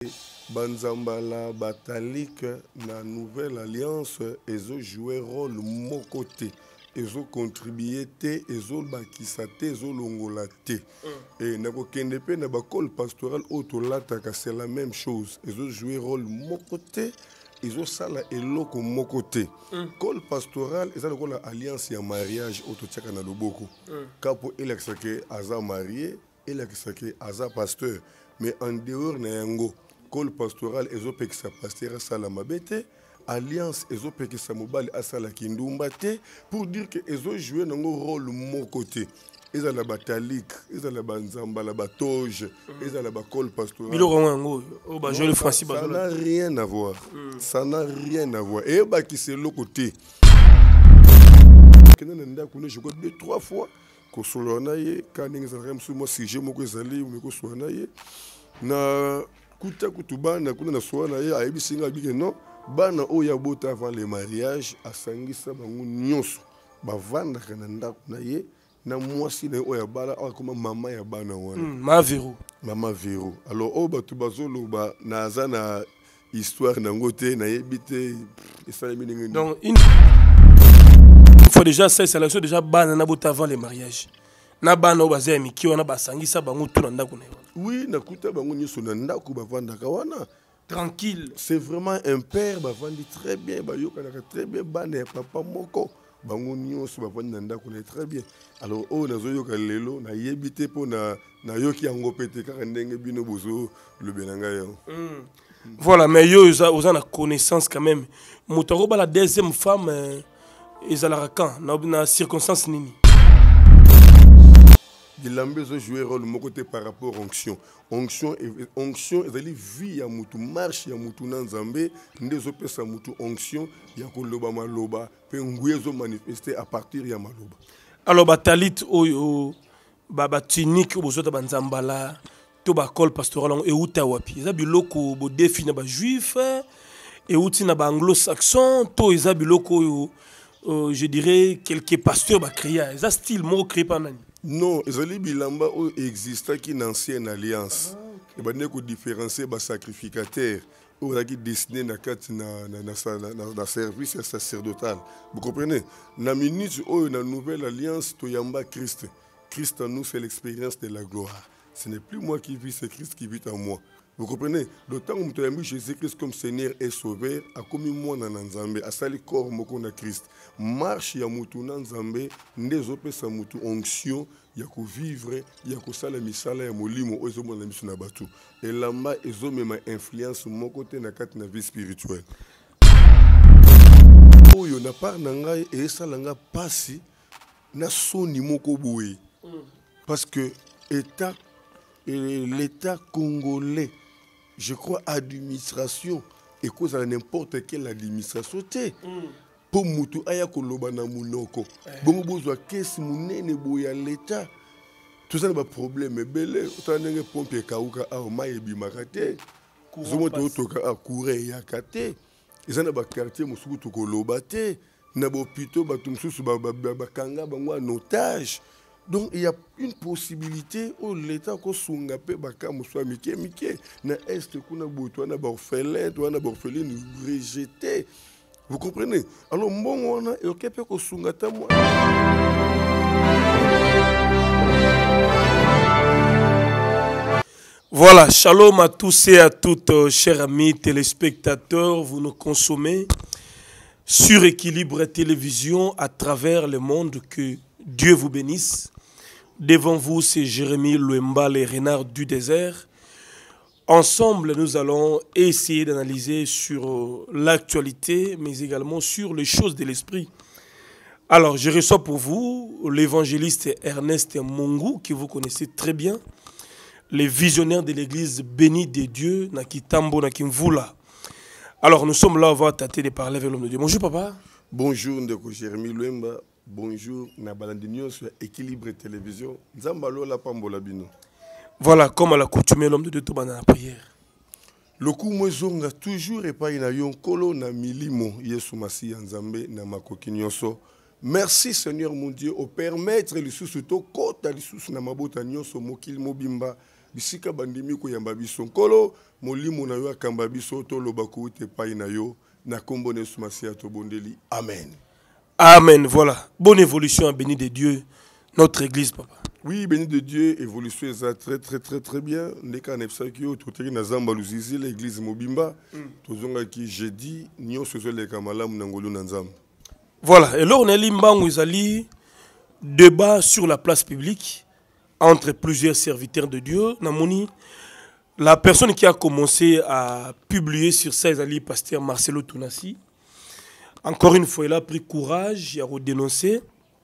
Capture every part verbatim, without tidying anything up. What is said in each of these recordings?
Banzambala Batalik na nouvelle alliance ezo jouer rôle mon côté ezo contribuer te ezo bakisa te ezo longola te et na kokende pe na bakol pastoral autolataka c'est la même chose ezo jouer rôle mon côté ezo sala eloko mon côté col pastoral eza lokola alliance ya mariage autotiaka na loboko kapo elakisake aza marié elakisake aza pasteur mais en dehors na yango col pastoral ezopekisa pasteur asala mabete alliance ezopekisa mobali asala kindumba te pour dire que ezo jouer nango rôle mon côté ezala batalik ezala banzambala batoge ezala bakol pastoral biloko yango o ba joli Francis ça n'a rien à voir ça n'a rien à voir et bakise le côté kenana ndako ne je crois deux trois fois ko solona ye kaninga za remsu mo sujet moko ezali me ko solona ye na kuta kutubana kuna na soana ye ayebisinga bike non bana oya bota avant le mariage asangisa bango nyonso bavanda kana ndako na ye na mwasi na oya bala akoma mama ya bana wana ma vero mama vero alors o batu bazolo ba naza na histoire na ngote na yebite esala mininga donc une fois déjà ça c'est la chose déjà bana na bota avant le mariage na bana o bazaya miki wana basangisa bango tuna ndako na yo. Oui, nakuta bango nyoso na ndako bavanda kawana tranquille. C'est vraiment un père bavandi très bien, bayoka na très bien, bana papa moko bango nyoso bavandi na ndako na très bien. Alors oh nazo yoka lelo na yebite po na na yoki yango pete kaka ndenge bino bozo le benanga yo. Voilà, mais yo vous en a connaissance quand même. Motaro ba la deuxième femme ezala quand na circonstance nini. Bilambe zo jouer rôle mon côté par rapport onction onction onction ezali vie ya mutu marche ya mutu na nzambe ndezo pesa mutu onction ya koloba maloba pe nguye zo manifester à partir ya maloba. Alors batalit oyo baba tunique bozota banzambala to ba col pastoral e uta wapi eza biloko bo défi na ba juif et uti na ba anglo-saxon to eza biloko oyo je dirais quelques pasteurs ba créer eza style mo créé par nani. Non, ezali bilamba o exista qui une ancienne alliance. Et ba ne ko différencier ba sacrificateur o qui destiné na kat na na na na service sacerdotal. Vous comprenez? Na minute o na nouvelle alliance to yamba Christ. Christ en nous c'est l'expérience de la gloire. Ce n'est plus moi qui vis, c'est Christ qui vit en moi. Vous comprenez? D'autant que nous Jésus-Christ comme Seigneur et Sauveur, a commis moi dans Nzambe, a sali corps moko na Christ. Marche ya mutu na Nzambe, ndezo pesa mutu onction, ya ko vivre, ya ko sala misala ya molimo ozo mona misu na batu. Et lamba ezo mema influence mon côté na kat na vie spirituelle. Oyo na par na ngai e sala nga pasi na soni moko boye. Parce que état l'État congolais, je crois, administration, et cause à n'importe quelle administration, pour mutu aya koloba na munoko. Bon besoin qu'est-ce munene boya l'État. Tout ça n'a pas problème. Mais belé, autant n'engue pompe kauka a maye bimakate. Zomo to toka a courir yakate. Ils en a ba quartier musuku to kolobate. Na bo pito ba tumsusu ba ba kanga ba ngwa notage. Donc il y a une possibilité où l'État ko sunga pe baka muswa mike mike na est kuna boto na ba orphelin to na ba orpheline rejeté. Vous comprenez? Alors mbongo na e okepe ko sunga ta moi. Voilà, shalom à tous et à toutes, chers amis téléspectateurs, vous nous consommez sur Équilibre Télévision à travers le monde, que Dieu vous bénisse. Devant vous, c'est Jérémy Louemba, les renards du désert. Ensemble, nous allons essayer d'analyser sur l'actualité, mais également sur les choses de l'esprit. Alors, je reçois pour vous l'évangéliste Ernest Mungu, que vous connaissez très bien, les visionnaires de l'église bénie de Dieu, Nakitambo, Nakimvula. Alors, nous sommes là, on va tâter de parler avec l'homme de Dieu. Bonjour, papa. Bonjour, Ndeko Jérémy Louemba. Bonjour, Nabalandinio sur Équilibre Télévision. Nzambalo la pambola bino. Voilà, comme à l'accoutumée, l'homme de Dieu tombe dans la prière. Le coup mwezonga toujours et pas ina yon kolo na milimo Yesu Masi Nzambe na makoki nyonso. Merci Seigneur mon Dieu au permettre les sous to kota les sous na mabota nyonso mokil mobimba bisika bandimi koyamba biso nkolo molimo na yo akamba biso toloba kuute pai na yo na kombo na Yesu Masiya tobondeli amen. Amen. Voilà, bonne évolution, béni de Dieu, notre église, papa. Oui, béni de Dieu, évolution est très très très très bien. Neka nepsakio tuteri na zamba luzizi l'église Mobimba. Tozonga ki jeudi nyo sozo le kamala munangolo na nzamba. Voilà, et là on est limbango izali débat sur la place publique entre plusieurs serviteurs de Dieu. Namoni la personne qui a commencé à publier sur ça izali pasteur Marcelo Tunasi. Encore une fois, il a pris courage, il a redénoncé,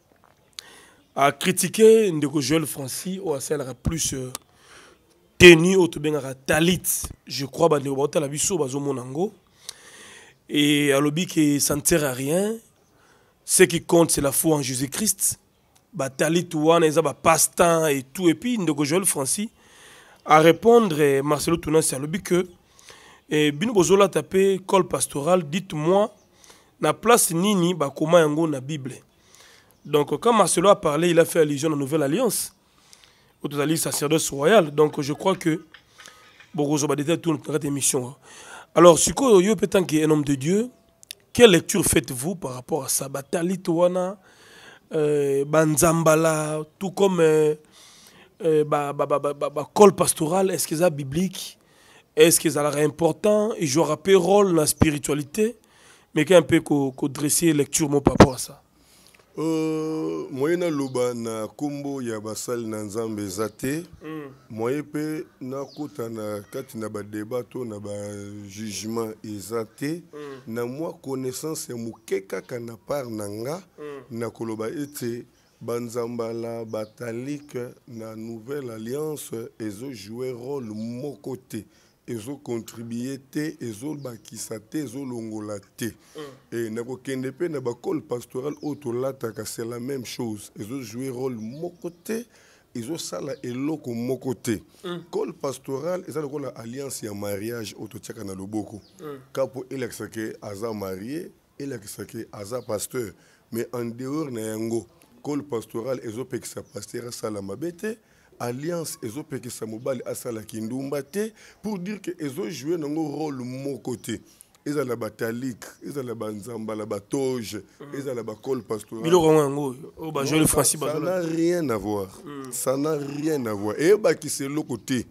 a critiqué Ndeko Joël Francis, ou à celle plus euh, tenu au Tobengara Talit, je crois, que Ndeko la biso bazo monango, et à l'objet que ça ne sert à rien. Ce qui compte, c'est la foi en Jésus-Christ. Ba Talit ouana eza ba passe-temps et tout, et puis Ndeko Joël Francis à répondre Marcelo Tunasi à l'objet que et bino bozola tapé col pastoral, dites-moi. Na place nini ba koma yango na Bible. Donc quand Marcelo a parlé, il a fait allusion à la nouvelle alliance. Au total sacerdoce royal. Donc je crois que Bogozo ba détail tout notre émission. Alors siko yo peut-être qu'un homme de Dieu, quelle lecture faites-vous par rapport à ça? Batali Towana euh, Banzambala, tout comme euh, euh, ba ba ba ba ba col pastoral, est-ce que ça biblique? Est-ce que ça est important? Et je rappelle rôle dans la spiritualité. Mais qu'un peu qu'on dresser lecture mon par rapport à ça. Euh, moi na loba na kombo ya basal na nzambe zate. Moi pe na kota na kati na ba débat to na ba jugement ezate. Na moi connaissance ya mukeka kana par nanga na koloba ete banzambala batalik na nouvelle alliance ezo jouer rôle mon côté. Ils ont contribué, ils ont bakisate, ils ont longolate. Et nako kendepe na bakol pastoral autolataka c'est la même chose. Ils ont joué rôle mon côté, ils ont sala eloko mon côté. Col pastoral, ils ont la alliance ya mariage autotiaka na loboko. Kapo elakisake aza marié, elakisake aza pasteur. Mais en dehors na yango, col pastoral, ils ont pekisa pasteur sala mabete. Alliance ezo peke samobali asala kindumba te pour dire que ezo jouer nango rôle mon côté. Eza la batalik, eza la banzamba, la batoge, eza la bakol pastoral. Ça n'a rien à voir. Ça n'a rien à voir. Et bah qui c'est le côté.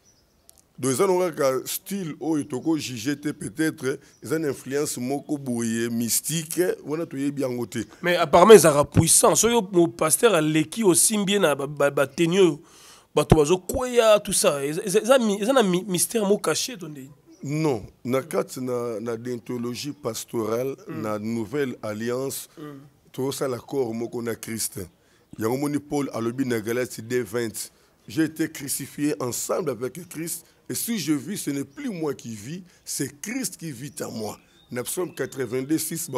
Donc ils ont un style où ils ont jugé peut-être ils ont une influence moko bouillé mystique ou on a tout bien côté. Mais apparemment ils ont puissant. So yo mon pasteur a l'équipe aussi bien na ba tenio bato bazo koya tout ça. Ils ont un mystère mo caché tonde. Non, na kat na na d'anthologie pastorale na nouvelle alliance tout ça l'accord moko na Christ. Yango moni Paul a lobi na Galates deux vingt. J'ai été crucifié ensemble avec Christ. Et si je vis, ce n'est plus moi qui vis, c'est Christ qui vit en moi. Dans Psaume quatre-vingt-deux, six,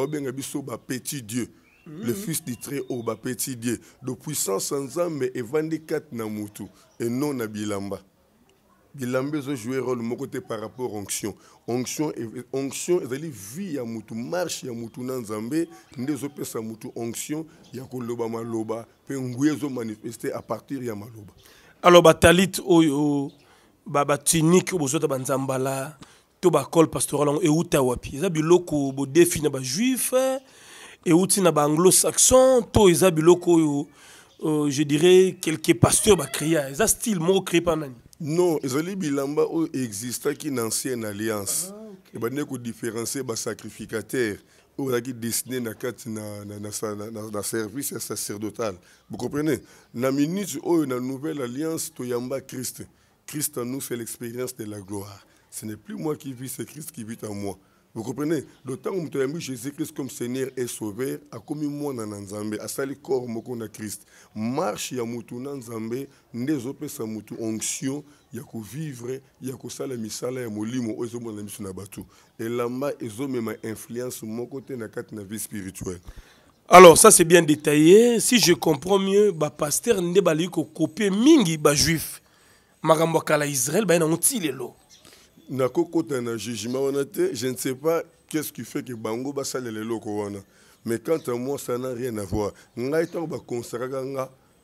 petit Dieu, mm-hmm. Le Fils du Très-Haut, petit Dieu, de puissance sans âme, mais évendicat namutu, et non na bilamba. Bilamba, je joue un rôle de mon côté par rapport à onction. Onction, onction, c'est vie à mutu, marche à mutu nan zambé, les opé sa mutu onction, yako loba maloba, pe nguyezo manifester à partir ya maloba. Alors, batalit oyo. Baba tunique bozota banzambala to ba col pastoral e uta wapi za biloko bo défi na ba juif et uti na ba anglo-saxon to eza biloko yo je dirais quelques pasteurs ba créer eza style mo créé par nani. Non, ezali bilamba o exista qui na ancienne alliance. Ah, okay. Et ba ne ko différencier ba sacrificateur ou la qui destiné na kat na na na na, na service sacerdotal. Vous comprenez? Na minute o na nouvelle alliance to yamba Christ. Christ en nous, c'est l'expérience de la gloire. Ce n'est plus moi qui vis, c'est Christ qui vit en moi. Vous comprenez? Le temps où nous avons mis Jésus-Christ comme Seigneur et Sauveur, a commis moi dans Nzambe, a sali corps moko na Christ. Marche ya mutu na Nzambe, ndezope sa mutu onction, ya ko vivre, ya ko sala misala ya molimo ozo mona misu na batu. Et lamba ezo mema influence mon côté na kat na vie spirituelle. Alors ça c'est bien détaillé. Si je comprends mieux, ba pasteur nde bali ko copier mingi ba juif. Makambo kala Israël ba na mutilelo. Na kokota na jugement wana te, je ne sais pas qu'est-ce qui fait que bango ba salele loko wana. Mais quant à moi ça n'a rien à voir. Ngai to ba consacrer nga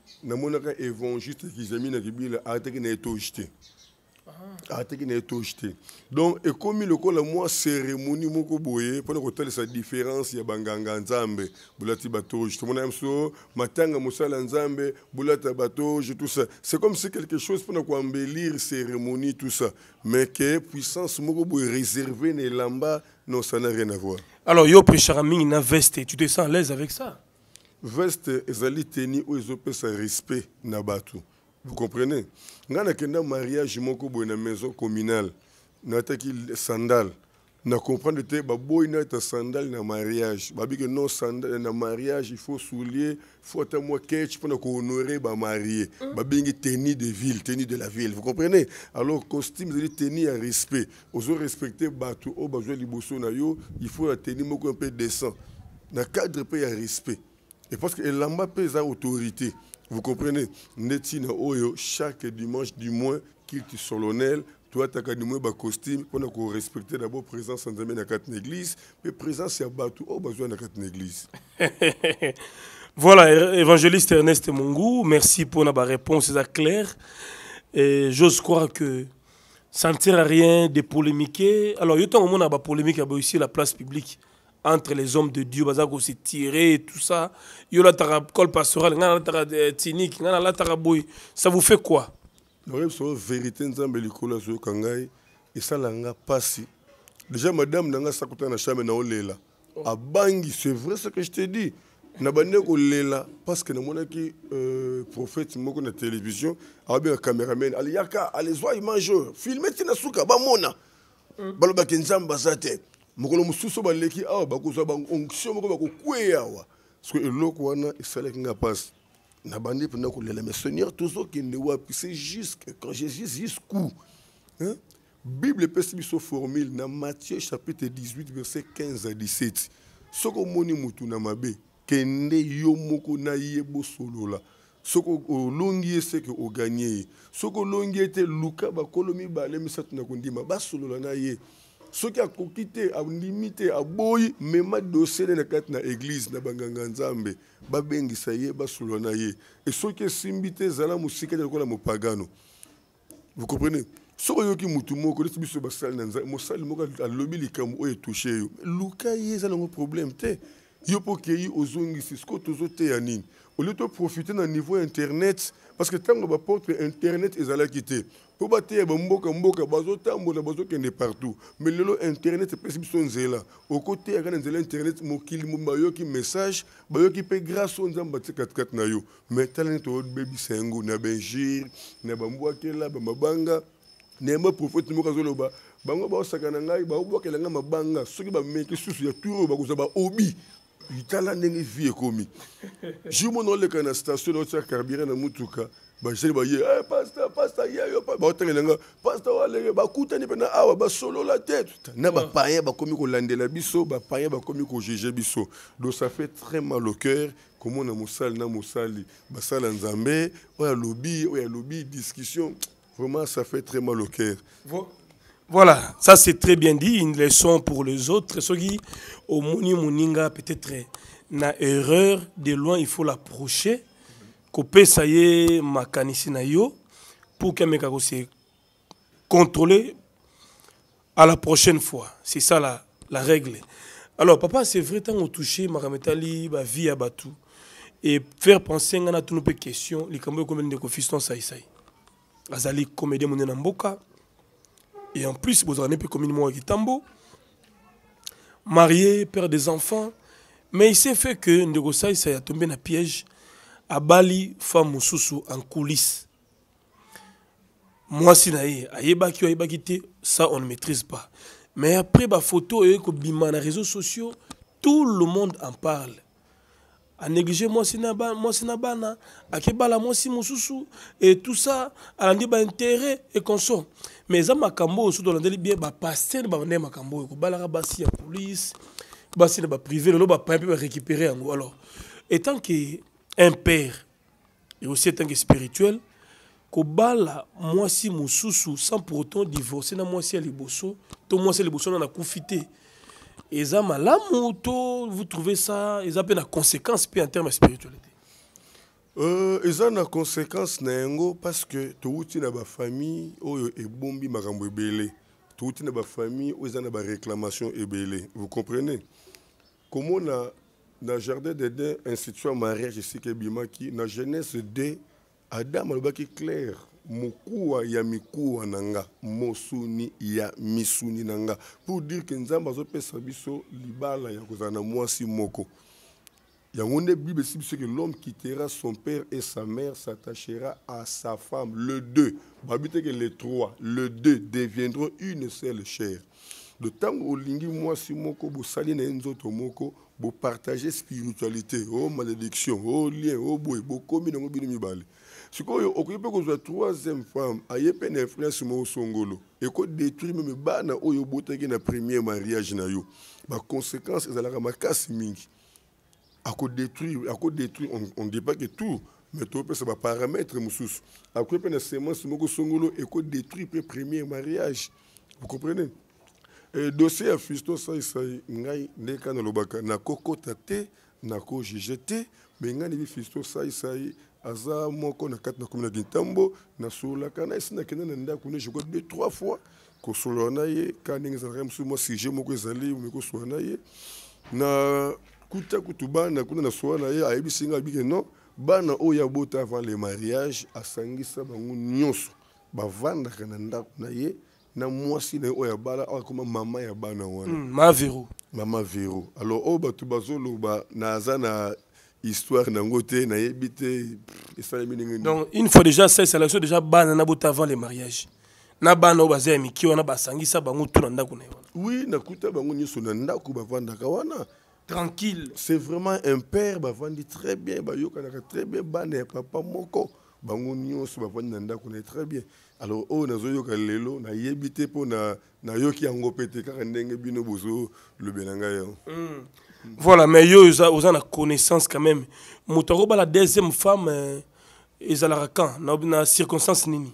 namonaka évangéliste kizami na kibila ataki na etojeté ataki na etojeté donc ekomi lokola mwa cérémonie moko boye mpona kotalisa différence ya banganga nzambe bulati batoje tomona yamso matanga mosala nzambe bulata batoje tout ça c'est comme si quelque chose mpona koembellir cérémonie tout ça mais que puissance moko boye réservé na elamba non ça n'a rien à voir. Alors yo prêchera mingi na veste, tu te sens à l'aise avec ça? Veste ezali teni ou ezopesa respect na batu. Vous comprenez? Ngana kenda mariage moko boye na maison communale. Nataki sandal. Na comprendre te ba boy na ta sandal na mariage. Babi que non sandal na mariage il faut soulier, faut ta moi ketch pour ko honorer ba marié. Babi ngi tenue de ville, tenue de la ville. Vous comprenez? Alors costume ezali tenue à respect. Ozo respecter batu o ba jouer liboso na yo, il faut la tenue moko un peu décent. Na cadre pe ya respect. Et parce que l'amba pèse à autorité. Vous comprenez? Netina oyo chaque dimanche du mois culte solennel, toi tu as du moins ba costume pour nous respecter d'abord présence en dans la quatre église, mais présence ya batu au besoin de quatre église. Voilà, évangéliste Ernest Mungou, merci pour la réponse claire. Et j'ose croire que ça ne sert à rien de polémiquer. Alors, il y a un moment polémique ici la place publique entre les hommes de Dieu, bazako se tirer et tout ça. Il y a la col pastoral, il y a la cynique, il y a la taraboui. Ça vous fait quoi? La vérité, nzambe likola zo kangai et ça langa passi. Déjà madame nanga sakuta na chambre na olela. A bangi, c'est vrai ce que je te dis. Na bande ko lela parce que na monaki euh prophète moko na télévision, a bien caméraman, ali yaka, allez zo image, filmer tina suka ba mona. Baloba kenzamba bazate. Mokolo mususu baleki awa bakozwa ba onction moko bakokweya awa. Parce que eloko wana esalaki nga passe. Na bande pendant ko lela mais Seigneur tozo kende wapi, c'est juste quand Jésus jusqu'où. Hein? Bible pèse biso formule na Matthieu chapitre dix-huit verset quinze à dix-sept. Soko moni mutu na mabe kende yo moko na yebo solola. Soko longi ese que o gagner. Soko longi ete luka ba kolomi ba le misatu na kondima ba solola na ye. Soki a kokite a limité a boy mema dossier na kat na église na banganga nzambe ba bengisa ye ba solola na ye. Et soki simbite zala musika de kola mopagano. Vous comprenez? Soko yoki mutu moko leti biso ba sal na nzambe mo sal moko a lobi likamu o touché yo. Luka ye za ngo problème te. Yo pokeyi ozongi sisko tozo te ya nini. Au lieu de profiter d'un niveau internet parce que tant que ba porte internet ezala quitté. Pour battre ba mboka mboka bazo tambola bazo kende partout. Mais lelo internet pesi biso nzela. Au côté ya kana nzela internet mokili mbayo ki message, bayo ki pe grâce on nzamba quatre quatre na yo. Mais talent to baby sengo na benjir, na bambwa kela ba mabanga. Nema prophète moko zoloba. Bango ba osakana ngai ba obokela nga mabanga. Soki ba meki susu ya turo ba kozaba obi. Itala ndenge vie komi. Je mon ole kana station na tia carburant na mutuka. Ba jeli ba ye, eh pasteur pasteur ye yo ba otanga nga pasteur wale ba kutani pena awa ba solo la tête. Na ba païen ba komi ko landela biso, ba païen ba komi ko juger biso. Donc ça fait très mal au cœur comment na mosal na mosali ba sala nzambe, oya lobby, oya lobby discussion. Vraiment ça fait très mal au cœur. Voilà, ça c'est très bien dit, une leçon pour les autres. Ce qui, au Moni Moninga, peut-être, na erreur, de loin, il faut l'approcher. Kopé, ça y est, ma kanisi na yo, pour que mes se contrôler à la prochaine fois. C'est ça la, la règle. Alors, papa, c'est vrai, tant qu'on touche, ma rametali, ma vie à Batou, et faire penser à toutes nos questions, les cambo comme de confiston, ça y est. Azali, comédien, mon namboka. Et en plus, vous en avez peu comme moi qui tambo, marié, père des enfants. Mais il s'est fait que Ndegosai, ça a tombé dans le piège. À Bali, femme Moussoussou en coulisses. Moi, si naïe, aïebaki, aïebaki, ça on ne maîtrise pas. Mais après, ma photo, et que bima na réseaux sociaux, tout le monde en parle. À négliger moi si naba moi si nabana à kebala moi si Moussoussou et tout ça à l'andi ba intérêt et consort. Mais ça makambo sous dans l'andi bien ba passer ba ndé makambo ko balara basi ya police basi na ba privé le ba pas peut récupérer en alors étant que un père et aussi étant que spirituel ko bala moi si Moussoussou sans pour autant divorcer na moi si liboso to moi si liboso na kufité. Et ça, vous trouvez ça, ils ont une conséquence en termes de spiritualité. Euh, eza na conséquence na yango parce que touti na ba famille oyo ebombi makambo ebele. Touti na ba famille oyo eza na ba réclamation ebele. Vous comprenez? Comment na na jardin d'Éden institution mariage ici ke bimaki na jeunesse de Adam alobaki clair mokuwa ya mikuwa nanga mosuni ya misuni nanga pour dire que nzamba azopesa biso libala ya kozana mwasi moko. Il y a une Bible qui dit que l'homme quittera son père et sa mère, s'attachera à sa femme. Le deux, que les trois, le deux deviendront une seule chair. Le temps où lingi moi si moko bo sali na nzoto moko bo partager spiritualité, oh malédiction, oh lien, oh boy, bo komi na ngobini mibale. Sikoyo okoyepe ko zwa troisième femme, ayepe na influence mo songolo. Et ko détruire même bana oyo botaki na premier mariage na yo. Ba conséquence ezalaka makasi mingi. À quoi détruire, à quoi détruire, on ne dit pas que tout, mais tout peut se paramètres, moussous. À quoi peut nécessairement se moko songolo et quoi détruire le premier mariage. Vous comprenez? Et dossier à Fisto ça ça ngai ndeka na lobaka na koko tate na ko jijete mais ngai ni Fisto ça ça aza moko na kat na komina Kintambo na sola kana isina kena na ndako ne je crois deux trois fois ko solona ye kana ngi za remsu mo si je moko ezali me ko solona ye na kuta kutubana kuna na soana ye ayebisinga bike non bana oya bota avant le mariage asangisa bango nyonso bavanda kana ndako na ye na mwasi na oya bala akoma mama ya bana wana mm, ma vero mama vero alors o batu bazolo ba naza na histoire na ngote na yebite esalemi ningi. Donc une fois déjà ça c'est la chose déjà bana na bota avant le mariage na bana o bazaya miki wana basangisa bango tuna ndako na wana. Oui na kuta bango nyonso na ndako bavanda ka wana tranquille. C'est vraiment un père, bah vandi très bien, bah yo kanaka très bien, bah ne papa moko, bah on nyos bah vandi nanda connaît très bien. Alors oh na zo yo kalelo na yebite po na na yo ki ango pete ka ndenge bino bozo le benanga yo. Voilà, mais yo oza oza na connaissance quand même. Mutaro ba la deuxième femme ezalaka quand na na circonstance nini?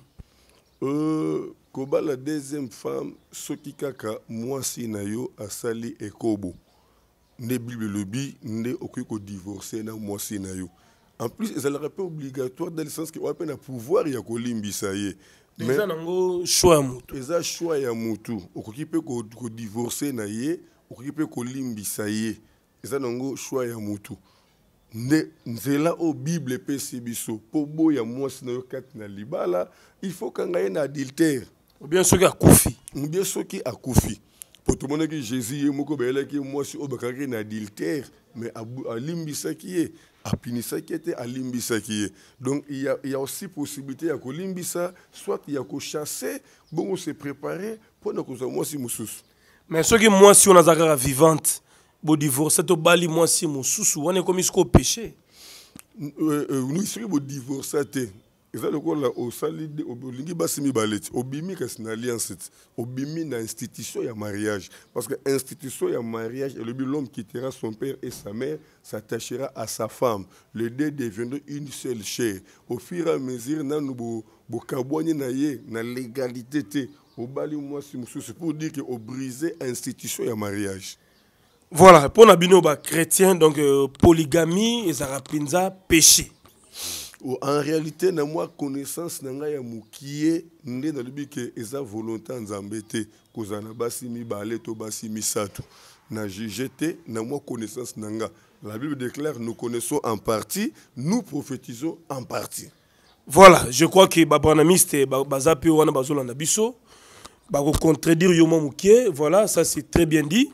Euh koba la deuxième femme soki kaka mwasi na yo asali ekobo. Ne Bible le bi ne okiko divorcer na mwasi na yo. En plus ça leur pas obligatoire dans le sens que on a pouvoir ya kolimbisa ye. Mais ça nango choix ya mutu. Eza choix ya mutu okokipe ko ko divorcer na ye, okokipe kolimbisa ye. Eza nango choix ya mutu. Ne nzela o Bible pesi biso po boya mwasi na yo kat na libala, il faut kanga ye na adultère. Ou bien soki akufi. Ou bien soki akufi. Pour tout le monde que Jésus est moko bela ki moi si obakaki na adultère mais a limbisa ki est a pinisa ki était a limbisa ki est. Donc il y a il y a aussi possibilité ya ko limbisa soit il y a ko chasser bon on se préparer pour na ko moi si mususu. Mais soki moi si on a zakara vivante bo divorcer to bali moi si mususu on est comme isko péché. Euh nous ici bo divorcer eza lokola osali olingi basimi baleti obimi kasi na alliance obimi na institution ya mariage parce que institution ya mariage et le l'homme quittera son père et sa mère s'attachera à sa femme les deux deviendront une seule chair au fur et à mesure nanu bo bo kabwani na ye na légalité te obali mwasi mususu pour dire que o briser institution ya mariage. Voilà pour na bino ba chrétien donc euh, polygamie ezara pinza péché. En réalité, na moi connaissance nanga ya mukie nde na libi ke eza volonté nzambe te kozana basi mi balé to basi mi sato na jugete na moi connaissance nanga. La Bible déclare nous connaissons en partie, nous prophétisons en partie. Voilà, je crois que babranamiste bazapi wana bazolanda biso ba ko contredire yo mukie, voilà, ça c'est très bien dit.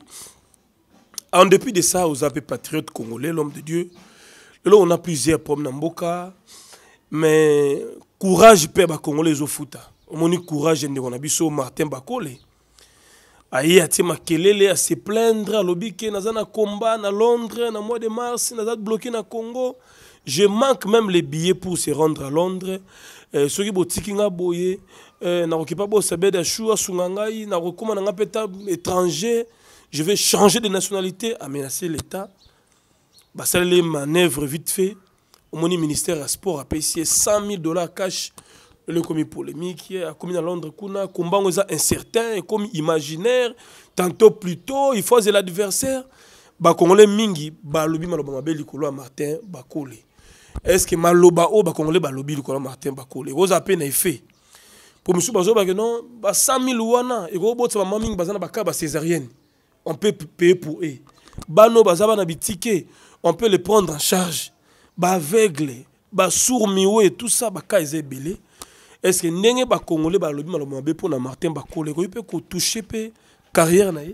En dépit de ça, aux appels patriotes congolais, l'homme de Dieu, là on a plusieurs problèmes dans Mboka, mais courage peut ba congolais au foot. On a courage de on a biso Martin Bakole. Aïe a tima kelele à se plaindre à l'obike na zana combat na Londres na mois de mars na zat bloqué na Congo. Je manque même les billets pour se rendre à Londres. Euh, ceux qui botiki nga boye na okipa bo sabeda chua sungangai na rekoma na ngapeta étranger. Je vais changer de nationalité, aménacer l'État. Bah, ça les manœuvres vite fait. Au mon ministère à sport a payé cent mille dollars cash. Le commis polémique, a commis à Londres, kuna combat incertain, comme imaginaire. Tantôt plus tôt, il faut l'adversaire. Bah, Congolais mingi, bah, lobi malobama beli kolo Martin Bakole. est-ce que maloba o ba congolais ba lobi ko Martin Bakole ko za pe na effet pour monsieur bazo ba que non ba cent mille wana et ko botsa ba maming bazana ba ka ba césarienne on peut payer pour eux bano bazaba na bitike on peut les prendre en charge ba aveugle ba sourd miwe tout ça ba ka ezebele est-ce que ndenge ba congolais ba lobi maloba be pour na Martin Bakole ko peut ko toucher pe carrière na ye.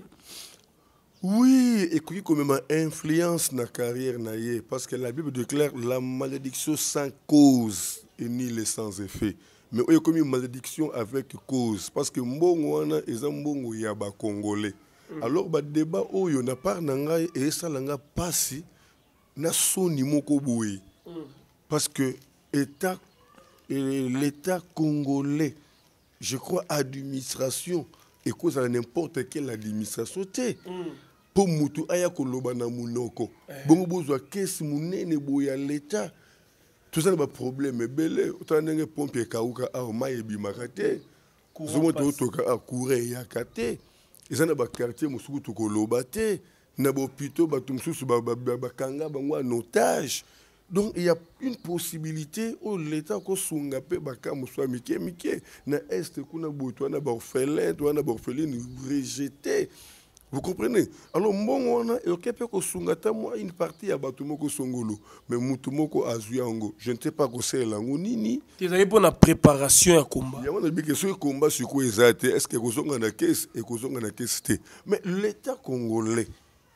Oui, et qui quand même influence na carrière na ye parce que la Bible déclare la malédiction sans cause et ni les sans effet. Mais il y a comme une malédiction avec cause parce que mbongo wana eza mbongo ya ba congolais. Alors ba débat oyo na par na ngai et ça langa pasi na soni moko boye. Parce que état l'état congolais, je crois administration et cause à n'importe quelle administration té. Pour mutu aya koloba na munoko bongo bozwa kesi munene boya l'état tout ça ba problème belé otandenge pompier kauka a maye bimaka te zomo to toka a courir ya kate ezana ba quartier musuku to koloba te na ba hôpital ba tumsusu ba ba kanga bango en otage. Donc il y a une possibilité où l'état ko sunga pe baka muswa mike mike na est kuna boto na ba orphelin to na ba orpheline rejeté. Vous comprenez? Alors, bon, on a une partie à Batumoko Songolo, mais Mutumoko Azuyango. Je ne sais pas quoi c'est là. Tu avez pour la préparation à combat. Il y a des questions combat sur quoi ils étaient. Est-ce que vous avez une caisse et vous avez une caisse? Mais l'État congolais,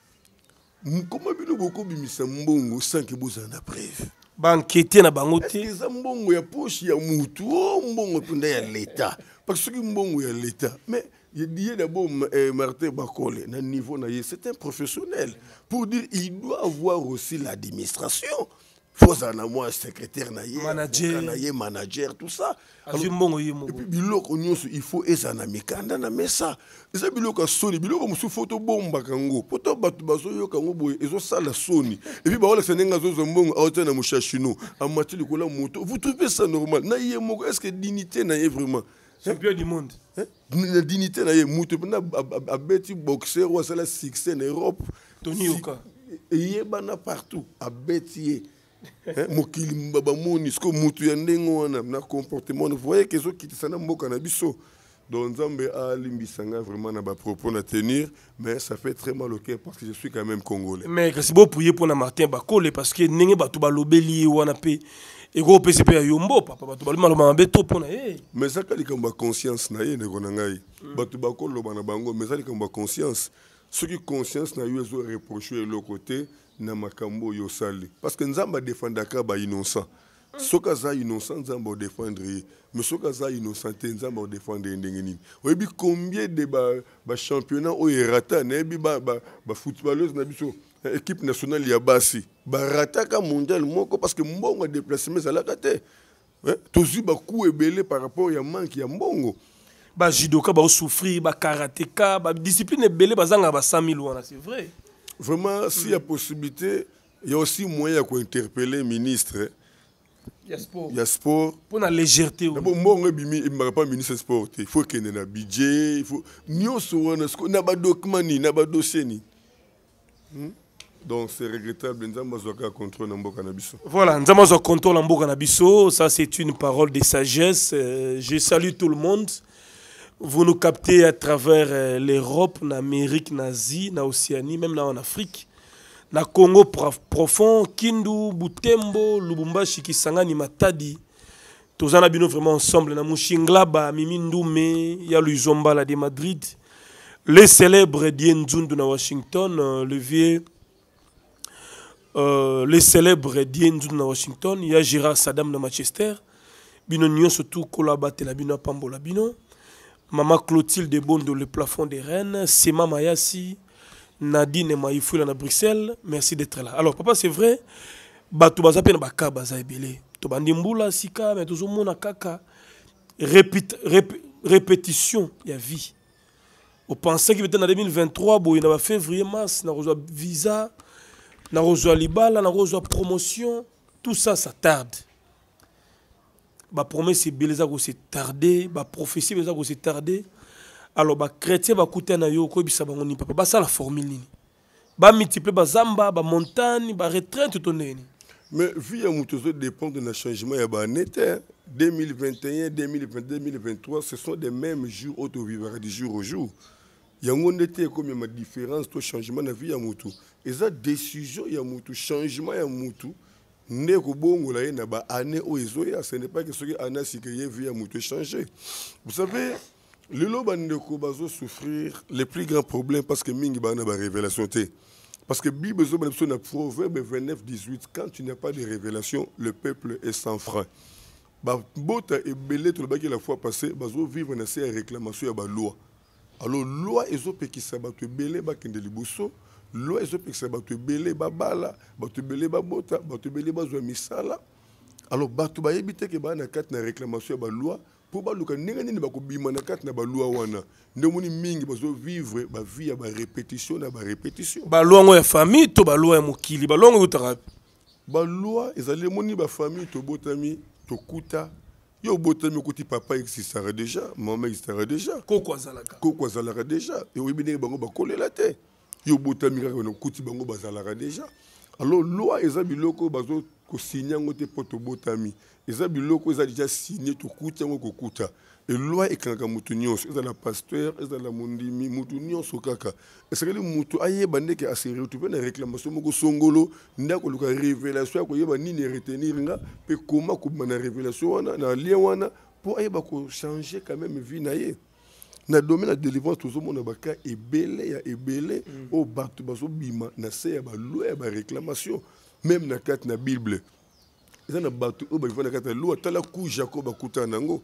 comment vous beaucoup de mbongo sans que vous en ayez preuve? Banqueté na bangote. Est-ce que mbongo ya poche ya mutu mbongo tunda ya l'État? Parce que mbongo ya l'État. Mais il dit d'abord Martin Bakole, c'est un professionnel. Pour dire il doit avoir aussi l'administration. Il faut en avoir un secrétaire, manager, manager, tout ça. Alors, et puis il faut et ça n'a mais ça. Et ça biloko Sony, biloko musu photo bomba kango. Poto batu bazo yo kango boy, ezo sala Sony. Et puis ba wala senenga zo zombongo auto na mushashino. Amati likola moto. Vous trouvez ça normal? Na yé moko est-ce que dignité na yé vraiment? Champion du monde. La dignité na ye mutu na abeti boxeur ou ça la succès en Europe. Tony Oka. Et yebana partout abeti mokili mbaba moni sko mutu ya ndengo wana na comportement. Vous voyez que zo kiti sana mboka na biso. Donc Nzambe a limbisanga vraiment na ba propos na tenir, mais ça fait très mal au cœur parce que je suis quand même congolais. Mais c'est beau pour y pour na Martin Bakole parce que nenge batu ba lobeli wana pe et go P C P yombo papa batu ba maloma beto pona eh. Mais ça kali kamba conscience na ye ne kona ngai. Batu bakolo loba na bango mais ça kali kamba conscience. Ce qui conscience na yo zo reprocher le côté na makambo yo sali parce que Nzamba défendaka ba innocent. Soka za innocent Nzamba défendre mais soka za innocent Nzamba défendre ndengeni. Oyebi combien de ba ba championnat o rata na bi ba ba footballeuse na biso équipe nationale ya basi ba rataka mondial moko parce que mbongo déplacement za la kate. Hein? Tozi ba coup ebelé par rapport ya manque ya mbongo. Ba judoka ba souffrir ba karatéka ba discipline ebelé bazanga ba cent mille wana c'est vrai. Vraiment s'il y a possibilité il y a aussi moyen à interpeller ministre. Il y a sport. Il y a sport. Pour la légèreté. D'abord, moi, je ne suis pas ministre du sport. Il faut qu'il y ait un budget. Il faut. Nous sommes pas de documents, ni pas de dossier. Donc, c'est regrettable. Nous avons un contrôle dans le cannabis. Voilà, nous avons un contrôle dans le cannabis. Ça, c'est une parole de sagesse. Je salue tout le monde. Vous nous captez à travers l'Europe, l'Amérique, l'Asie, l'Océanie, même là en Afrique. Na Congo profond, Kindu, Butembo, Lubumbashi, Kisangani, Matadi. Tous en abino vraiment ensemble. Na Mushinglaba, Mimindoume, Yaluzomba, la de Madrid. Les célèbres Diendzundu na Washington, euh, le vieux. Euh, les célèbres Diendzundu na Washington. Il y a Gérard Saddam na Manchester. Bino Nyon surtout Kolabate la Bino Pambo la Bino. Maman Clotilde Bondo, le plafond des Rennes. Sema Mayasi. Nadine Maïfoula na Bruxelles, merci d'être là. Alors papa c'est vrai, bato baza pe na baka baza ebele. To bandi mbula sika mais toujours mona kaka répétition répétition ya vie. On pensait que peut-être en deux mille vingt-trois boy na février mars na reçoit visa, na reçoit libala, na reçoit promotion, tout ça ça tarde. Ba promesse c'est beleza ko c'est tardé, ba prophétie beleza ko c'est tardé. Alors ba chrétien ba kuta na yo ko bisa bango ni papa ba ça la formule ni ba multiplier ba zamba ba montagne ba retraite tonné. Mais vie à Moutozo dépend de changement. Il y a un été, deux mille vingt et un, deux mille vingt, deux mille vingt-trois, ce sont des mêmes jours où tu vivras du jour au jour. Il y a un été comme il y a une différence, tout changement de vie à Moutou. Et ça, décision, il y a Moutou, changement, il y a Moutou. Ce n'est pas que ce qui a vie à Moutou changer. Vous savez, le loba ne souffrir les plus grands problèmes parce que Mingi ba na ba révélation. Parce que Bible dans Proverbe vingt-neuf dix-huit, quand tu n'as pas de révélation, le peuple est sans frein. Bah bota et belé tout le bac la fois passée, bazo vivre dans ces réclamations à ba loi. Alors loi ezo pe ki sabatu belé ba kende liboso, loi ezo pe ki sabatu belé ba bala, ba tu belé ba bota, ba tu belé ba zo misala. Alors ba tu ba yebite ke ba na kat na réclamation à ba loi. Pour ba luka ninga nini ba ko bima na kat na ba loi wana. Ndemoni mingi bazo vivre ba vie ya ba répétition na ba répétition. Ba loi ngo ya famille to ba loi ya mokili, ba loi ngo utara. Ba loi ezali moni ba famille to botami to kuta. Yo botami kuti papa existera déjà, maman existera déjà. Koko azalaka. Koko azalaka déjà. Et oui bine bango ba kolela te. Yo botami ka no kuti bango bazalaka déjà. Alors loi ezali biloko bazo ko signer ngote poto botami. Eza biloko eza déjà signé to kuta ngo ko kuta. Et loi ekanga mutu nyonso, eza la pasteur, eza la mondimi mutu nyonso kaka. Esakeli mutu ayeba ndeke asiri retrouver na réclamation moko songolo, ndako luka révélation ko yeba nini retenir nga pe koma ko na révélation wana na lien wana pour ayeba ko changer quand même vie na ye. Na domaine la délivrance tout monde ba ka ebele ya ebele o batu bazo bima na se ya ba loi ya ba réclamation même na kat na Bible. Eza na batu o ba vona kat na loi tala ku Jacob akuta nango.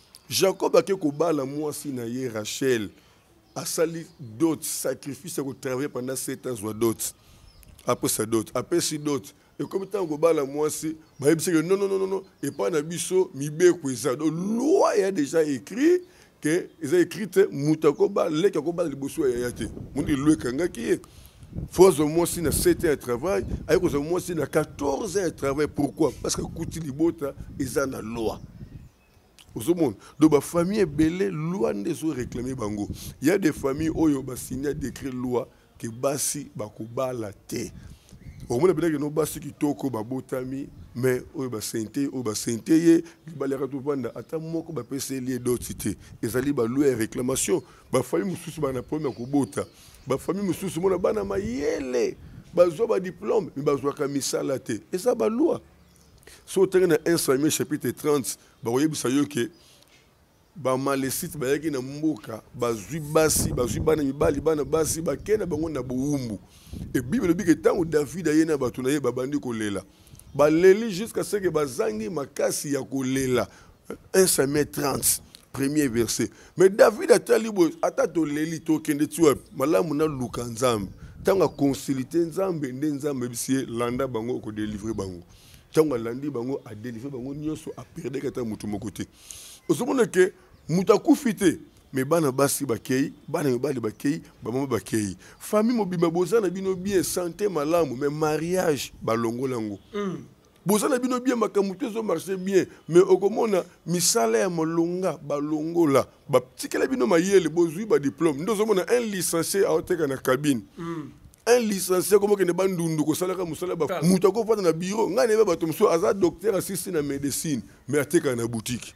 Jacob a quelque bala moi si na ye Rachel a sali d'autres sacrifices à travailler pendant sept ans ou d'autres après ça d'autres après si d'autres et comme tant que bala moi si bah il non non non non et pas na biso mi be ko ça donc loi a déjà écrit que ils ont écrit mutako ba le ko ba liboso ya yate mon dit le kanga qui est force moi si na sept ans de travail avec moi si na quatorze ans de travail pourquoi parce que kuti libota ils ont la loi. Donc, la famille est belle, loi ne sont réclamées bango. Il y a des familles où il y a signé d'écrire loi que basi bakuba la terre. Au moins, il y a des basi qui toko babotami, mais où il y a santé, où il y a santé, il y a des vanda. Attends, moi, je vais essayer de d'autres cités. Et ça dit, loi et réclamation. La famille mususu bana première kubota. La famille mususu mona bana mayele. Bazo ba diplôme, mais bazo kamisa la terre. Et ça ba loi. Si on a un Samuel chapitre trente, vous voyez que ba malesite ba yaki na mboka bazui basi bazui bana mibali bana basi ba kena bango na buumbu et Bible dit que tant David ayena batu na ye babandi kolela ba leli jusqu'à ce que bazangi makasi ya kolela. Un Samuel trente premier verset. Mais David a talibo atato leli to kende tuwa malamu na luka nzambe tanga consulter nzambe nde nzambe bisie landa bango ko délivrer bango. Tanga landi bango a délivrer bango nyonso a perdre kata mutu mokote. Osomona ke mutaku fité mais bana basi bakei bana mibali bakei bamama bakei famille mobimba bozana bino bien santé malamu mais mariage balongolango mm. Bozana bino bien makamutu zo marcher bien mais okomona misala ya molonga balongola ba tikela bino mayele bozui ba diplôme ndozomona un licencié a oteka na cabine mm. Un licencié comme que ne bandundu ko salaka musala ba mutako fata na bureau ngane ba bato muso aza docteur assistant na médecine mais ateka na boutique.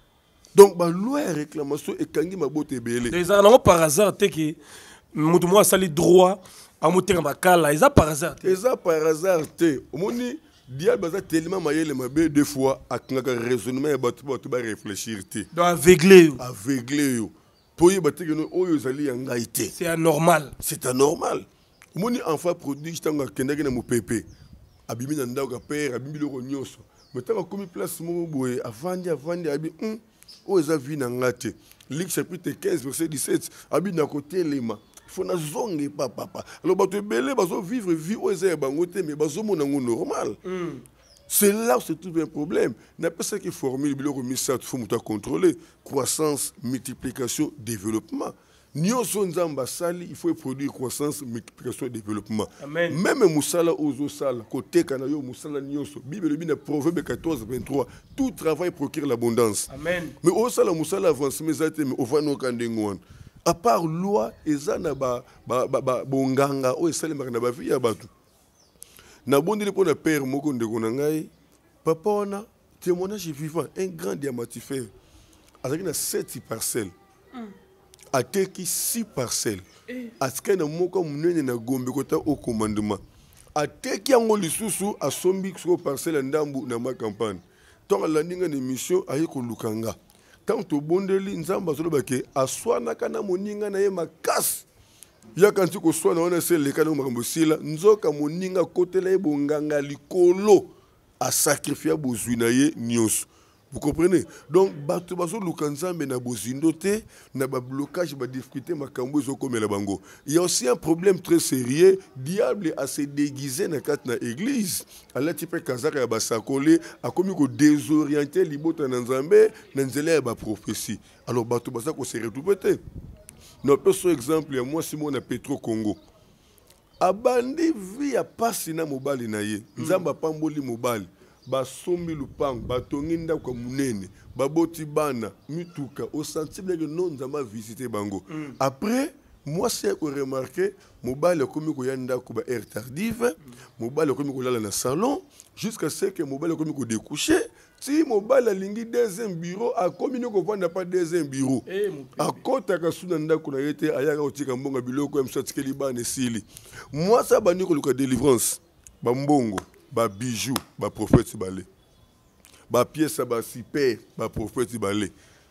Donc ba loi et réclamation et kangi mabote belé. Les gens par hasard te que mutu mo sali droit a moteka makala eza par hasard. Eza par hasard te. Omoni diable baza tellement mayele mabe deux fois akanga raisonnement et bato bato ba réfléchir te. Donc aveuglé. Aveuglé yo. Pour y battre no oyo zali yanga ité. C'est anormal. C'est anormal. Moni enfant prodige tanga kendaki na mopepe abimi na ndako père abimi loko nyonso mais tanga komi place mo boye avandi avandi abi hum o eza vi na ngate Luc chapitre quinze verset dix-sept abi na côté lema faut na zonge pa papa alors bato belé bazo vivre vie o eza bango te mais bazo mona ngo normal mm. C'est là où se trouve un problème n'a pas ça qui formule biloko misat faut muta contrôler croissance multiplication développement. Nyonso nzamba sali il faut produire croissance multiplication développement. Amen. Même musala ozo sala côté kana yo musala nyonso Bible bina Proverbe quatorze vingt-trois tout travail procure l'abondance. Amen. Mais au sala musala avance mais zate mais ovano kandengwan à part loi ezana ba ba ba bonganga o esale makana ba vie ya batu na bondeli pour na père moko ndeko na ngai papa wana témoignage vivant un grand diamantifère avec na sept parcelles a teki six parcelles aska na moko munene na gombe kota au commandement a teki yango lisusu a sombi ko parcelle ndambu na ma campagne tant la ninga na mission ayi ko lukanga tant to bondeli nzamba zoloba ke aswana kana moninga na ye makasi ya kanti ko swana wana se le kana makambo sila nzoka moninga kotela ye bonganga likolo a sacrifier bozwi na ye nyonso. Vous comprenez? Donc, bato bazo lukanzambe na bozindote, na ba blocage, ba difficulté, ma kambo zo comme la bango. Il y a aussi un problème très sérieux. Diable a se déguisé na kat na église. Allah type kazaka ya basakole, a commis ko désorienter libota na nzambe, na nzele ya ba prophétie. Alors bato basa ko se retrouver. Nous prenons exemple, moi Simon na Petro Congo. Abandi vi ya pasi na mobali na ye. Nzamba pamboli mobali. Basombi lupango batongi ndako munene baboti bana mituka au sensible que non nzamba visiter bango mm. Après moi c'est que remarqué mobile comme ko yanda ko ba air tardive mobile comme ko lala na salon jusqu'à ce que mobile comme ko découcher si mobile alingi deuxième bureau a commis ko vanda pas deuxième bureau hey, a kota ka suna ndako na yete ayaka otika mbonga biloko em sorti ke libane sili moi ça bani ko luka délivrance ba mbongo ba bijoux ba prophète balé ba pièce ba super ba prophète balé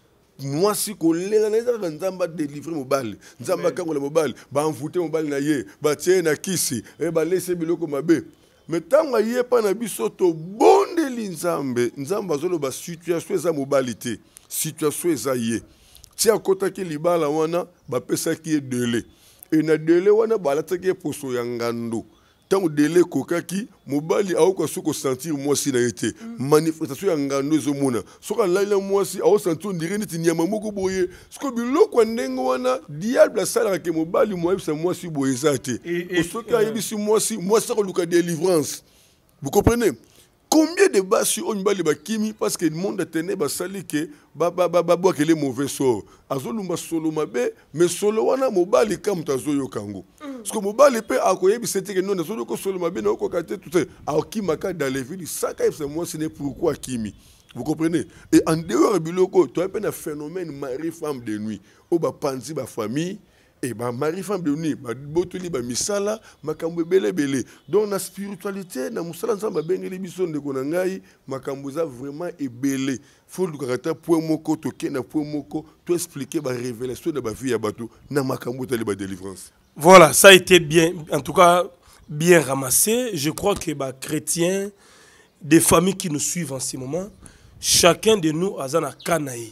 moi si ko lela na za nzamba délivrer mobile nzamba kangola mobile ba envoûter mobile na ye ba tie na kisi e ba laisser biloko mabe mais tanga ye pa na biso to bondeli nzambe nzamba zolo ba situation za mobilité situation za ye ti akota ki libala wana ba pesa ki délai et na délai wana ba lataki poso ya ngando. Tant que délai kokaki mobali aoko soko sentir moi si na été manifestation ya ngando zo mona soka laila moi si ao sentir ndire niti nyama moko boye soko biloko ndengo wana diable sala ke mobali moi sa moi si boye zate soka yebi si moi si moi ça luka délivrance. Vous comprenez? Combien de bas sur on bali bakimi parce que le monde a tenu ba sali ke ba ba ba ba que les mauvais sorts azolumba solo mabe mais solo wana mobali kam tazo yo kango parce que mobali pe akoyebi c'était que non solo ko solo mabe na ko kate tout ça akimaka dans les villes ça c'est moi ce n'est pourquoi kimi. Vous comprenez? Et en dehors biloko tu as un phénomène mari femme de nuit au ba panzi ba famille et bah mari femme de nuit bah botoli bah misala makambo belé belé donc la spiritualité na musala nzamba bengeli biso ndeko na ngai makambo za vraiment ebelé faut le caractère point moko to kena point moko to expliquer ba révélation de ba vie ya bato na makambo tali ba délivrance. Voilà, ça a été bien, en tout cas bien ramassé. Je crois que bah chrétiens des familles qui nous suivent en ce moment, chacun de nous a un kanaï.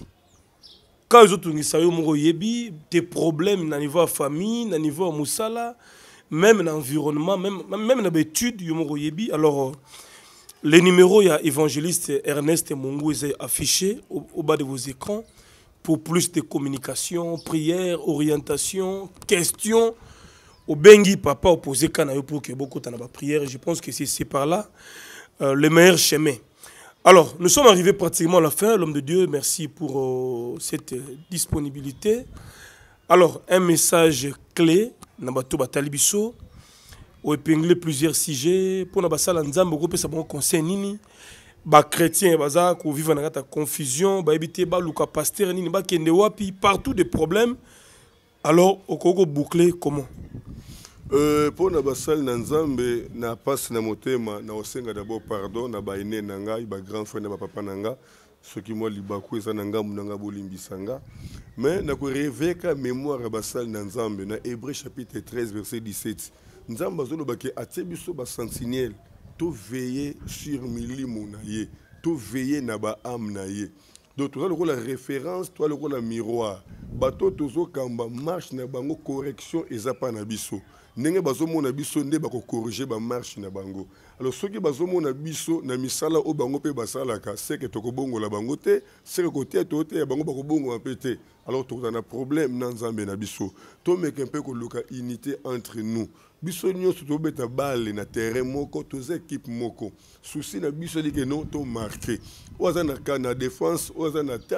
Quand ils ont des problèmes au niveau de la famille, au niveau de Moussala, même dans l'environnement, même, même dans l'étude, alors les numéros, il y a évangéliste Ernest Mongou affichés au, au bas de vos écrans pour plus de communication, prière, orientation, questions. Au Bengi, papa opposé Kanayo pour que beaucoup de prière. Je pense que c'est par là euh, le meilleur chemin. Alors, nous sommes arrivés pratiquement à la fin. L'homme de Dieu, merci pour euh, cette euh, disponibilité. Alors, un message clé, Nabato Batalibiso, où épingler plusieurs sujets. Pour Nabasala Nzambo, pour ça, bon conseil nini. Ba chrétien, baza, qui vivent dans la confusion, ba éviter, ba luka pasteur, nini, ba kende wapi, partout des problèmes. Alors, au Congo bouclé, comment? Euh, pour Nabasal Nanzambe, na passe na motema, na osenga d'abord pardon, na ba ine nanga, ba grand frère na ba papa nanga, ce qui moi libaku eza nanga munanga bolimbisanga. Mais na ko réveiller mémoire Basal Nanzambe, na Hébreu chapitre treize verset dix-sept. Nzamba zolo ba ke atebiso ba sentinelle, to veiller sur milimo na ye, to veiller na ba âme na ye. Donc tu as le rôle la référence, toi le rôle la miroir. Bato tozo kamba marche na bango correction ezapa na biso. Nenge bazomo na biso nde bako corriger ba marche na bango. Alors ceux qui bazomo na biso na misala o bango pe basalaka, c'est que toko bongo la bango te, c'est que côté toté bango bako bongo un pété. Alors tu as un problème na nzambe na biso. To meke un peu ko loka unité entre nous. Biso nyonso to beta balle na terrain moko, to équipe moko. Souci na biso di que non to marqué. Oza na ka na défense, oza na attaque,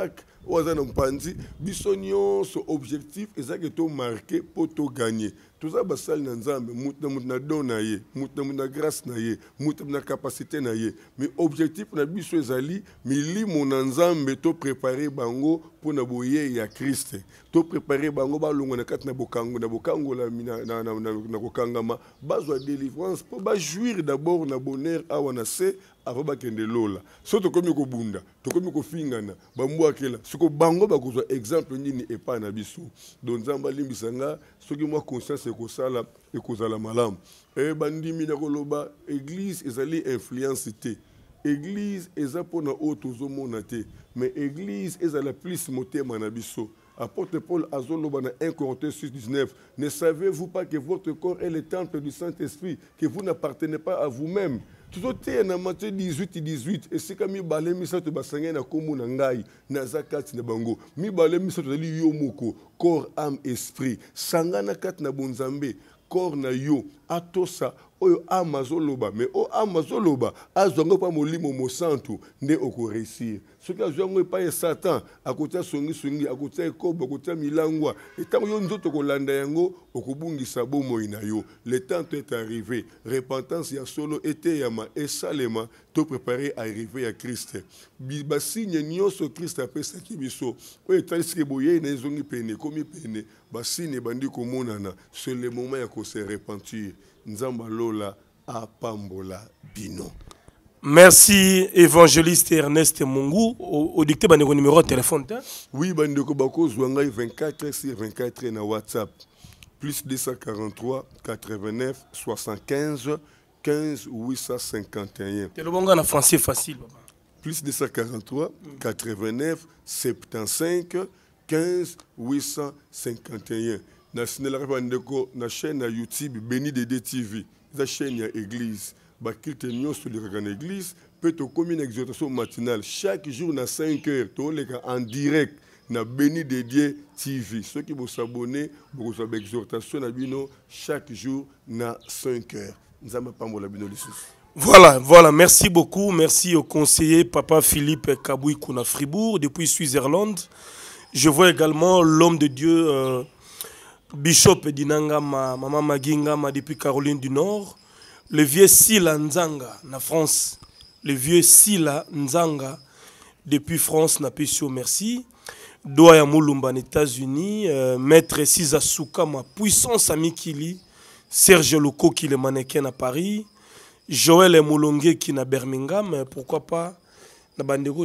oza na mpanzi biso nyonso objectif ezaki to marqué pour to gagner toza basali na nzambe mutu na na don na ye mutu na na grâce na ye mutu na capacité na ye mais objectif na biso ezali milimo na nzambe to préparer bango pour na boye ya Christ to préparer bango ba longo na kati na bokango na bokango la na na na, na, na kokangama bazwa délivrance pour ba jouir d'abord na bonheur awa na se avant bakende lola so to komi ko bunda to komi ko fingana bambo akela siko bango bakozwa exemple nini epa na biso donc nzamba limbisanga soki moi conscience ekosala ekozala malamu e bandimi na koloba église ezali influence te église eza pona oto zomona te mais église ezala plus motema na biso. Apôtre Paul Azoloba dans un Corinthiens six dix-neuf, ne savez-vous pas que votre corps est le temple du Saint-Esprit, que vous n'appartenez pas à vous-même? Tout est dans Matthieu dix-huit dix-huit, et c'est comme mi balé mi sa te basanga na komo na ngai na zakati na bango. Mi balé mi sa te li yo moko, corps, âme, esprit. Sanga na kat na bonzambe, corps na yo, atosa oyo amazoloba, mais o amazoloba azongo pa molimo mo santu nde oko réussir. Ce qui a joué pas Satan à côté songi songi à côté kobo à côté milangwa et tant yo nzoto ko landa yango okubungisa bomo ina yo. Le temps est arrivé, repentance ya solo était yama et salema to préparer à arriver à Christ. Ba signe nyonso Christ a pesa kibiso. O etaliske boye na zongi pene komi pene ba signe bandi ko monana c'est le moment ya ko se repentir. Nzamba lola apambola bino. Merci, évangéliste Ernest Mungu. Au, au dicté, bah, numéro de téléphone. Hein? Oui, bah, nous avons vingt-quatre sur vingt-quatre na WhatsApp. Plus deux cent quarante-trois, quatre-vingt-neuf, soixante-quinze, quinze, huit cent cinquante et un. C'est le bon gars en français facile. Papa. Plus deux cent quarante-trois, quatre-vingt-neuf, soixante-quinze, quinze, huit cent cinquante et un. Na chaîne YouTube Béni Dédé T V. La chaîne ya église. Ba kilte nyonso le kaka na église peut to comme une exhortation matinale chaque jour na cinq heures to le en direct na Béni Dédé T V. Ceux qui vont s'abonner pour une exhortation na bino chaque jour na cinq heures. Nzamba pambola bino lisusu. Voilà, voilà, merci beaucoup, merci au conseiller Papa Philippe Kaboui Kuna Fribourg depuis Switzerland. Je vois également l'homme de Dieu euh, Bishop Dinanga Maman Maginga depuis Caroline du Nord. Le vieux Sila Nzanga, na France. Le vieux Sila Nzanga, depuis France, n'a pas su merci. Doya Moulumba, aux États-Unis. Euh, Maître Siza Soukama, Puissance Amikili. Serge Loko, qui est le mannequin à Paris. Joël Moulongue, qui est à Birmingham. Pourquoi pas na Bandego,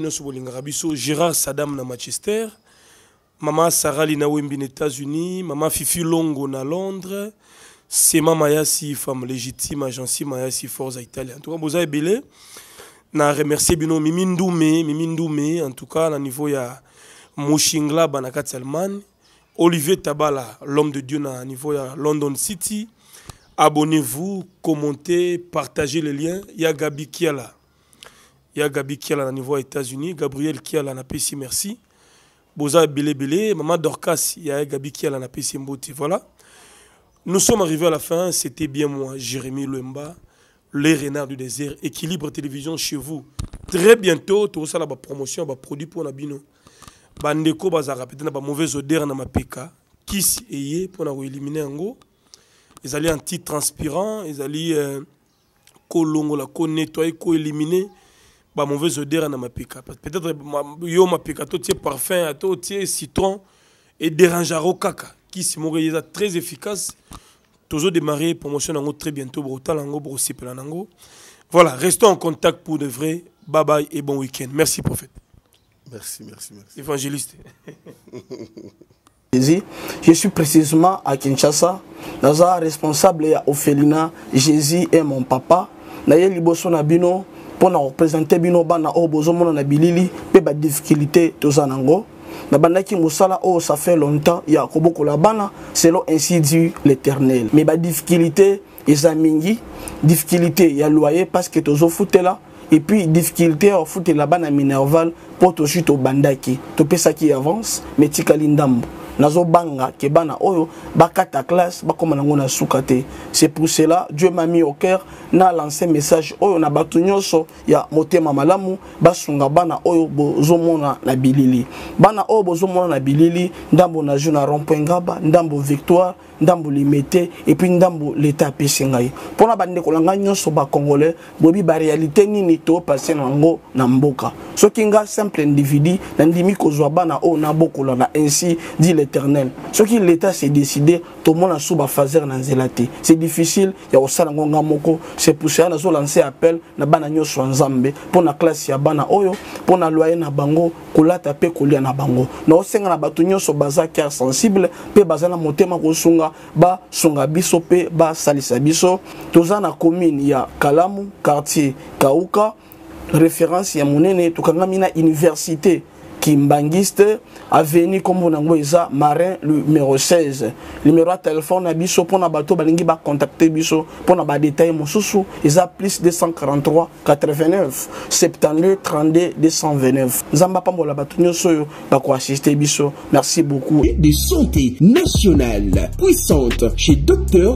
Gérard Saddam, na Manchester. Maman Sarah Lina Wembi, aux États-Unis. Maman Fifi Longo, na Londres. C'est Maman Mayasi, femme légitime, agence Mayasi, force italienne. En tout cas, vous avez belé. Na remercier bino Mimindoume, Mimindoume, en tout cas, à niveau ya Mouchingla, Banakat Salman. Olivier Tabala, l'homme de Dieu, à niveau ya London City. Abonnez-vous, commentez, partagez les liens. Il y a Gabi Kiala. Il y a Gabi Kiala à niveau États-Unis. Gabriel Kiala, na P C, merci. Boza belé belé. Maman Dorcas, il y a Gabi Kiala, na P C, Mboti. Voilà. Nous sommes arrivés à la fin, c'était bien moi, Jérémy Lemba, les renards du désert, Équilibre Télévision chez vous. Très bientôt, tout ça, la promotion, la produit pour Nabino. Bandeko, bazara, peut-être une mauvaise odeur dans ma P K. Kiss et pour éliminer en gros. Ils allaient anti-transpirant, ils allaient colongo, la co nettoyer, co éliminer. Bah mauvaise odeur dans ma P K. Peut-être yo ma P K, tout est parfum, tout est citron et dérangeara au caca. Qui est très efficace. Toujours démarrer promotion très bientôt. Voilà, restons en contact pour de vrai. Bye bye et bon week-end. Merci prophète. Merci, merci, merci. Évangéliste. Je suis précisément à Kinshasa. Naza responsable à Ophelina. Jésus est mon papa. Naye liboso na bino pour représenter bino bana obozo mona na bilili pe ba difficulté tozanango. Nabandaki musala oh ça fait longtemps ya koboko la bana selon ainsi dit l'Éternel. Mais ba difficulté ezamingi difficulté ya loyer parce que tozo foutela et puis difficulté à foutre la bana minerval pour to chute au bandaki to pesa qui avance mais tikali ndambo nazo banga ke bana oyo bakata classe bakoma nango na sukate. C'est pour cela Dieu m'a mis au cœur na lancé message oyo na batu nyonso ya motema malamu basunga bana oyo bozomona na bilili. Bana oyo bozomona na bilili ndambo na juna rond-point Ngaba, ndambo Victoire, ndambo Limete et puis ndambo l'état pesingai. Pona bande kolanga nyonso ba congolais bobi ba réalité nini to passer nango na mboka. Soki nga simple individu na ndimi kozwa bana oyo na bokola na ainsi dit l'Éternel. Soki l'état s'est décidé to mona suba fazer na nzelate. C'est difficile ya osala ngonga moko. C'est pour ça nazo lancer appel na bana nyonso nzambe pona classe ya bana oyo pona loyer na bango kolata pe kolia na bango. Na osenga na batu nyonso baza cœur sensible pe bazana motema kosunga ba sunga biso pe ba salisa biso. Toza na commune ya Kalamu, quartier Kauka, référence ya monene tukangami na université Kimbangiste, avenue comme on a Marin, le numéro seize. Le numéro de téléphone à biso pour na bateau balingi ba contacter biso pour na ba détail mon sousou, ils a plus deux cent quarante-trois quatre-vingt-neuf soixante-douze trente-deux deux cent vingt-neuf. Zamba pa mbola bato nyoso ba ko assister biso. Merci beaucoup. De santé nationale puissante chez Docteur